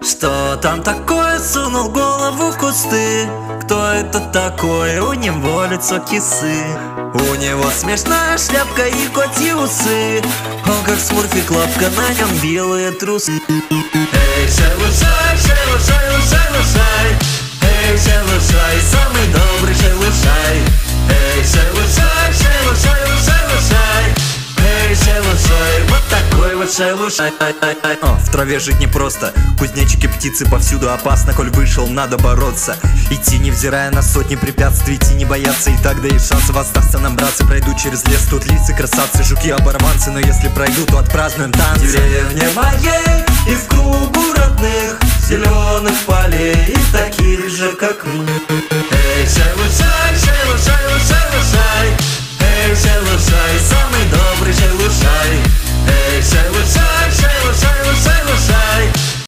Что там такое? Сунул голову в кусты. Кто это такой? У него лицо кисы. У него смешная шляпка и котьи усы. Он как смурфик, лапка, на нем белые трусы. Эй, шелушай, шелушай, лушай, лушай. Эй, шелушай, самый добрый шелушай. Эй, шелушай, шелушай, лушай, лушай. Эй, шелушай, вот такой вот шелушай. В траве жить непросто, кузнечики, птицы повсюду опасно. Коль вышел, надо бороться. Идти, невзирая на сотни препятствий, идти не бояться, и так даешь шансы. Восстаться нам, братцы, пройду через лес. Тут лица, красавцы, жуки, оборванцы. Но если пройду, то отпразднуем танцы. В деревне моей и в кругу родных зеленых полей, и таких же, как мы. Эй, шелушай, шелушай, лушай, лушай. Эй, шелушай, самый добрый шелушай. Эй, шелушай, шелушай, лушай,